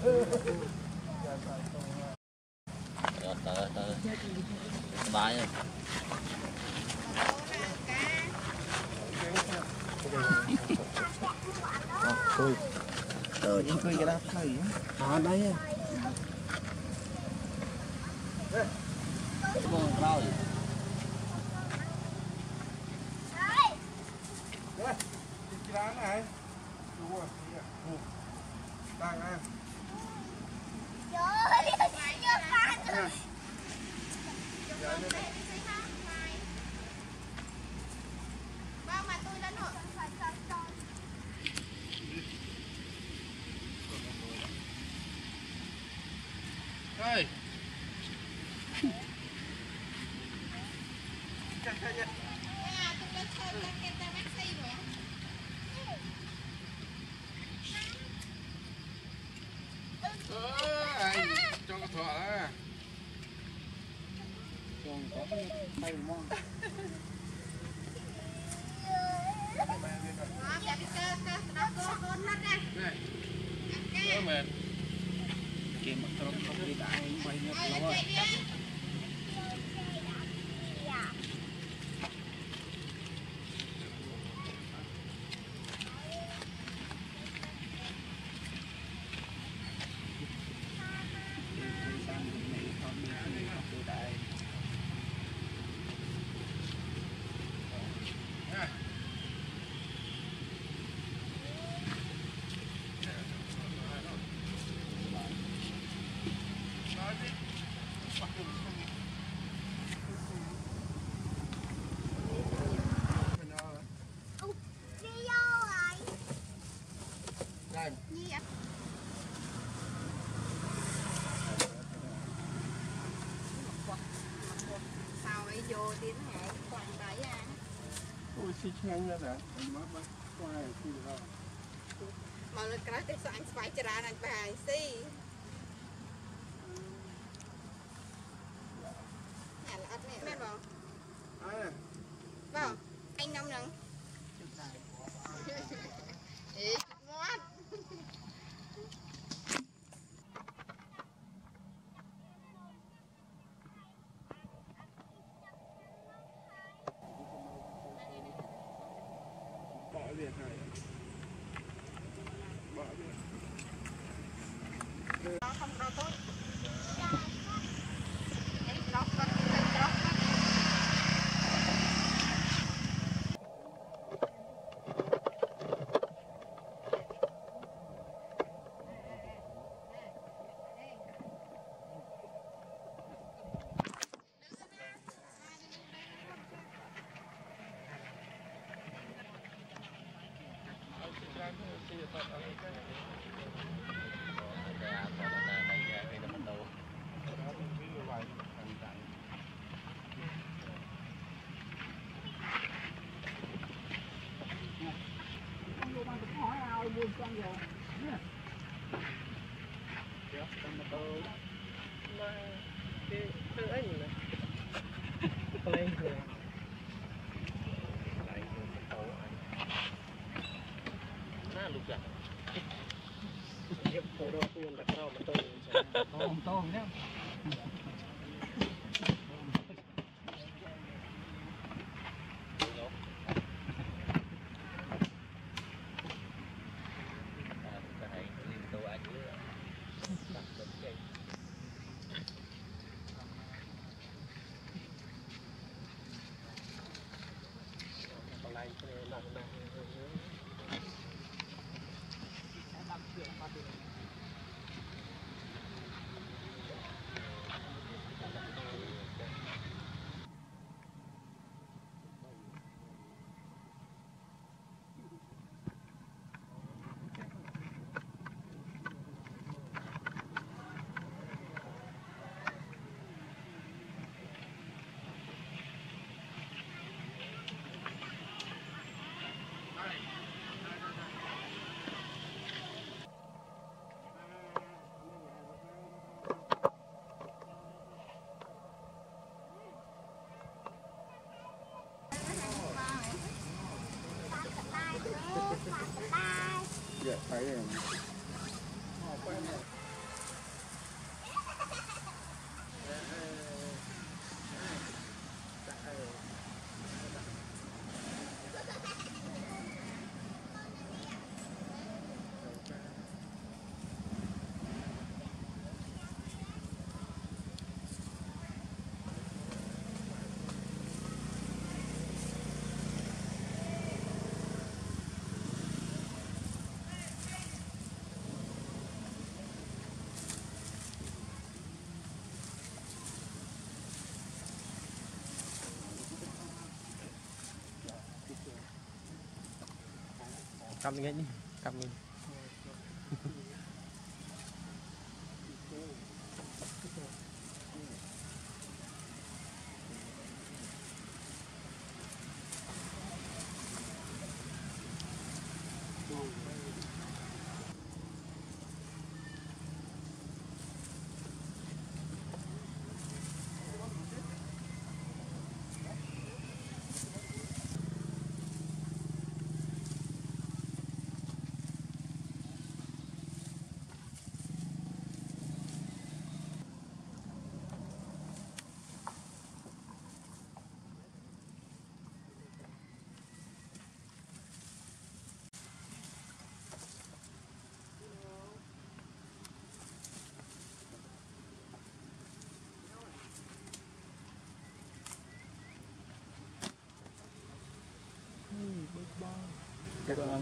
bài rồi rồi những cái đó thấy à đây con rau cái này đúng rồi đang ăn mà tôi lên hộ ơi anh cho cái thọ á còn có cái tay mong này kiếm một trong không đi đại quay nhập nó rồi sao ấy vô tiến hệ quanh đấy à ôi xích nhanh ra đã mất qua thì rồi mà lên cái đấy sao anh phải chả anh phải xí nhà là ăn này biết không vâng anh nông nè ý ngon bỏ việc này bỏ việc nó không đâu tốt hỏi ai buôn con rồi nè kéo con mà cái anh này lên rồi lại tàu anh lục ra hiệp cổ đô tuôn đặt rau mà tôm nhé dạ thấy rồi cầm nghe đi cầm đi Các bạn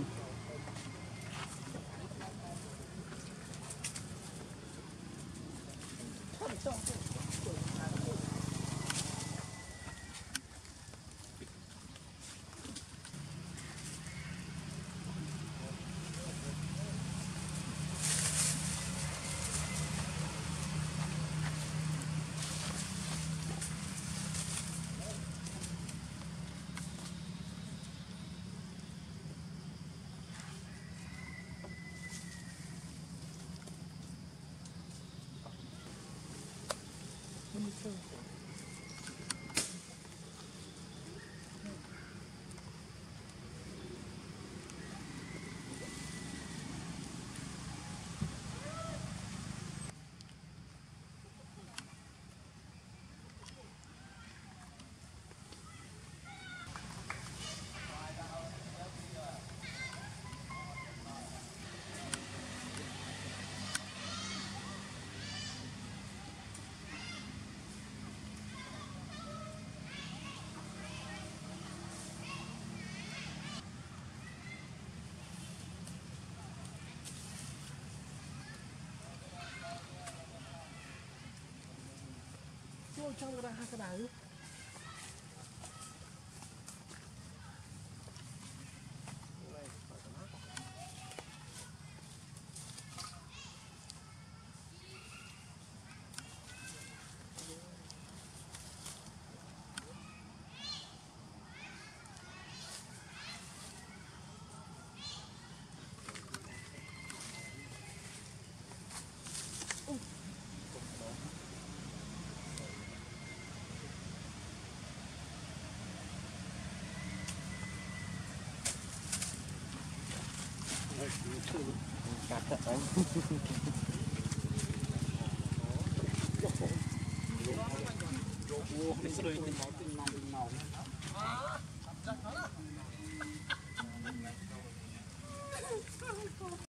trong ra hai cái đài cắt thật đấy